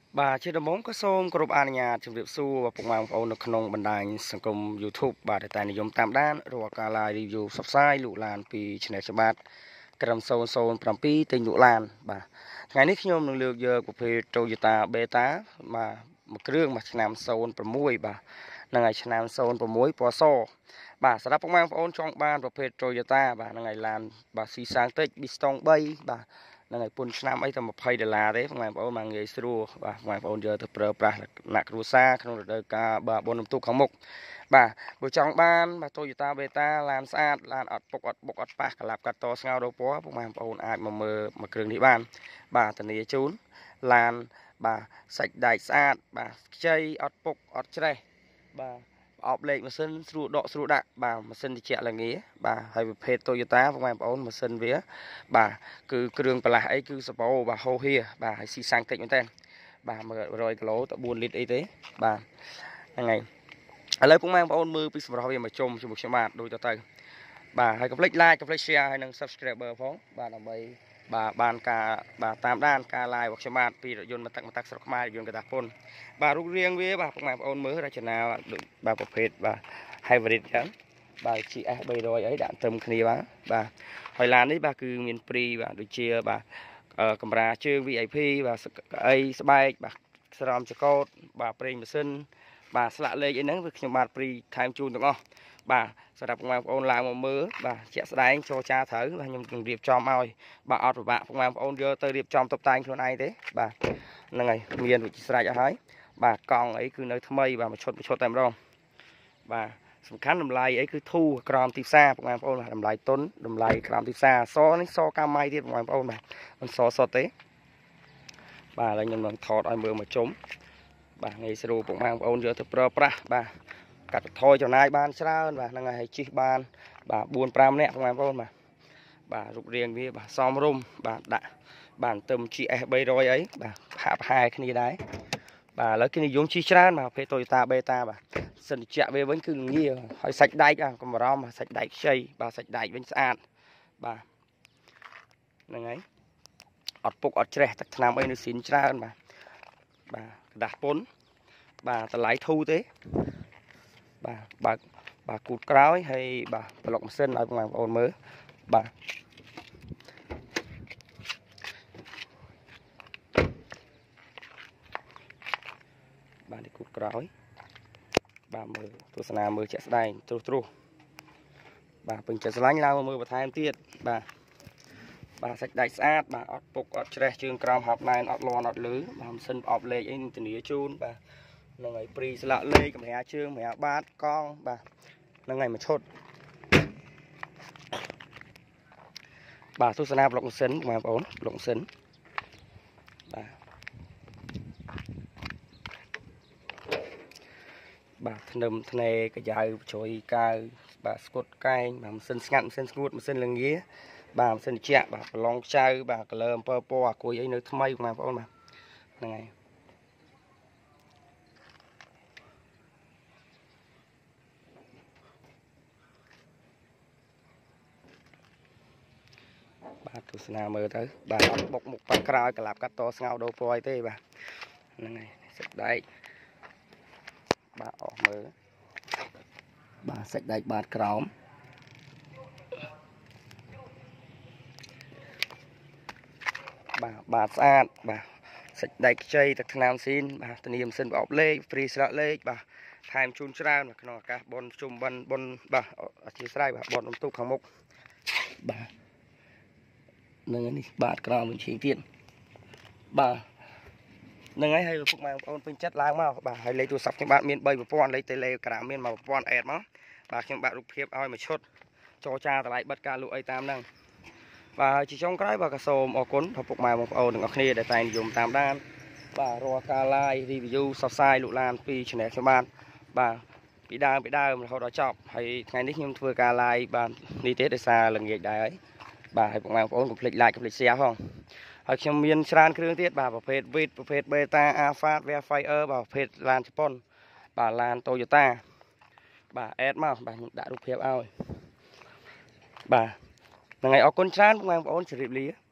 Bà trên đồng móng có xôm có rụp an nhà trong việc xu và phục mạng của ông được nôngបណ្ដាញ សង្គម YouTube បាទតែនិយមតាមដានរកការ live review ផ្សព្វផ្សាយលូកឡានពី channel ច្បាប់ក្រុម007ទិញលូកឡានបាទថ្ងៃនេះខ្ញុំនឹងលើកយកប្រភេទ Toyota Beta បាទមួយគ្រឿងមួយឆ្នាំ06បាទនឹងហើយឆ្នាំ06ពណ៌សបាទសម្រាប់ពុកម៉ែបងប្អូនចង់បានប្រភេទ Toyota បាទនឹងហើយឡានបាទស៊ីសាំងតិច Bistong 3បាទនឹងហើយពុនឆ្នាំអីតែ$20ទេបងប្អូនមកងាយស្រួលបាទបងប្អូនយកទៅប្រើប្រាស់ដាក់គ្រួសារក្នុងរដូវកាលបាទបុណ្យបន្ទូកខាងមុខបាទបើចង់បានបាទ Toyota Beta ឡានស្អាតឡានអត់ពុកអត់បុកអត់ប៉ះកលាប់កាត់តស្ងោរដូរពណ៌បងប្អូនអាចមកមើលមួយគ្រឿងនេះបានបាទធានាជូនឡានបាទសាច់ដែកស្អាតបាទខ្ចីអត់ពុកអត់ច្រេះបាទអបលេខម៉ាស៊ីនស្រួលដកស្រួលដាក់បាទម៉ាស៊ីនត្រជាក់ល្ងាបាទហើយប្រភេទ Toyota បងប្អូនម៉ាស៊ីនវាបាទគឺគ្រឿងបន្លាស់អីគឺសបោបាទហូហៀបាទហើយស៊ីសាំងតិចមែនតើបាទ100គីឡូទៅ4លីត្រអីទេបាទហ្នឹងហើយឥឡូវបងប្អូនមើលពីសម្រស់វាមកជុំជាមួយខ្ញុំបាទដូចទៅបាទហើយកុំភ្លេច like កុំភ្លេច share ហើយនិង subscriber ផងបាទដើម្បីបាទបានការបាទតាមដានការ live របស់ខ្ញុំបាទពីរថយន្តមកទឹកស្រុកខ្មែររថយន្តកតាពុនបាទរូបរាងវាបាទបងប្អូនមើលរចនាដូចបាទប្រភេទបាទ hybrid ចឹងបាទ GS 300អីដាក់ត្រឹមគ្នាបាទហើយឡាននេះបាទគឺមានព្រីបាទដូចជាបាទកម្រាលជើង VIP បាទអីស្បែកបាទស្រោមចកោតបាទប្រេងម៉ាស៊ីនបាទស្លាកលេខអីហ្នឹងគឺខ្ញុំបាទព្រីថែមជូនទាំងអស់បាទសម្រាប់បងប្អូនឡើងមកមើលបាទជាក់ស្ដែងចូលចាត្រូវបាទខ្ញុំនឹងរៀបចំឲ្យបាទអត់ពិបាកបងប្អូនយកទៅរៀបចំតុបតែងខ្លួនឯងទេបាទហ្នឹងហើយមានវិជាស្រេចអស់ហើយបាទកង់អីគឺនៅថ្មីបាទមួយឈុតតែម្ដងបាទសំខាន់តម្លៃអីគឺធូរក្រោមទីផ្សារបងប្អូនបាទតម្លៃតុនតម្លៃក្រោមទីផ្សារសនេះសកម្មម៉ៃទៀតបងប្អូនបាទមិនសសុទ្ធទេបាទឥឡូវខ្ញុំនឹងថតឲ្យមើលមកជុំបាទងាយស្រួលបងប្អូនយកទៅប្រើប្រាស់បាទកាត់បន្ថយចំណាយបានច្រើនបាទហ្នឹងហើយជិះបានបាទ4 5នាក់បងប្អូនបាទរូបរាងវាបាទសមរម្យបាទដាក់បាទទៅ GS 300អីបាទហាក់ប្រហែលគ្នាដែរបាទឥឡូវគេនិយមជិះច្រើនបាទប្រភេទ Toyota Beta បាទសិនជាវាវិញគឺងាយហើយសាច់ដែកកុំបារម្ភសាច់ដែកខ្ចីបាទសាច់ដែកវិញស្អាតបាទហ្នឹងហើយអត់ពុកអត់ច្រេះទឹកថ្នាំអីនៅស៊ីនច្រើនបាទกระดาษពុនបាទតម្លៃធូរទេបាទគូតក្រោយហើយបាទប្លុកម៉ាស៊ីនឲ្យបងប្អូនមើលបាទនេះគូតក្រោយបាទមើលទស្សនាមើលជាក់ស្ដែងត្រុសបាទពេញចិត្តស្រឡាញ់ឡើងមើលបន្ថែមទៀតបាទសាច់ដែកស្អាតបាទអត់ពុកអត់ច្រេះជើងក្រោមហាប់ណែនអត់លន់អត់លឺបាទម៉ាស៊ីនប្រអប់លេខអីធានាជូនបាទហ្នឹងហើយព្រីស្លាកលេខកម្រាលជើងកម្រាលបាតកង់បាទហ្នឹងហើយមួយឈុតបាទទស្សនាប្លុកម៉ាស៊ីនបងប្អូនប្លុកម៉ាស៊ីនបាទធ្នឹមធ្នេកាយៅជ្រុយកាវបាទស្គុតកែងបាទម៉ាស៊ីនស្ងាត់ម៉ាស៊ីនស្ងួតម៉ាស៊ីនលងាបាទម៉ាស៊ីនត្រជាក់បាទប្រឡងខ្ចៅបាទកលើអំពើពណ៌អាគុយអីនៅថ្មីបងប្អូនបាទហ្នឹងហើយបាទទស្សនាមើលទៅបាទអត់បុកមុខប៉ាក្រោយកលាប់កាត់តស្ងោដូរពណ៌អីទេបាទហ្នឹងហើយសាច់ដែកបាទអស់មើលបាទសាច់ដែកបាតក្រោមបាទស្អាតបាទសាច់ដែកខ្ចីទឹកថ្នាំស៊ីនបាទធានាម៉ាស៊ីនប្រអប់លេខព្រីស្លាកលេខបាទថែមជូនច្រើនក្នុងឱកាសបុណ្យជុំបិណ្ឌបុណ្យបាទអធិស្ឋានបាទបុណ្យបន្ទូកខាងមុខបាទនឹងនេះបាទក្រោមវិញឈៀងទៀតបាទហ្នឹងហើយពុកម៉ែបងប្អូនពេញចិត្តឡើងមកបាទហើយលេខទូរស័ព្ទខ្ញុំបាទមាន3ប្រព័ន្ធលេខ Telegram មាន1ប្រព័ន្ធ add មកបាទខ្ញុំបាទរូបភាពឲ្យមួយឈុតចរចាតម្លៃបិទការលក់អីតាមហ្នឹងបាទជាចុងក្រោយបាទក៏សូមអរគុណដល់ពុកម៉ែបងប្អូនទាំងអស់គ្នាដែលតែងនិយមតាមដានបាទរាល់ការ live review សរសៃលក់ឡានពី channel ខ្ញុំបាទពីដើមរហូតដល់ចប់ហើយថ្ងៃនេះខ្ញុំធ្វើការ live បាទនេះទេដោយសារល្ងាចដែរហើយបាទហើយពុកម៉ែបងប្អូនកុំភ្លេច like កុំភ្លេច share ផងហើយខ្ញុំមានច្រើនគ្រឿងទៀតបាទប្រភេទ Vit ប្រភេទ Beta Alpha Fire បាទប្រភេទឡានជប៉ុនបាទឡាន Toyota បាទ add មកបាទខ្ញុំដាក់រូបភាពឲ្យបាទហ្នឹងហើយអរគុណច្រើនបងប្អូនជម្រាបលា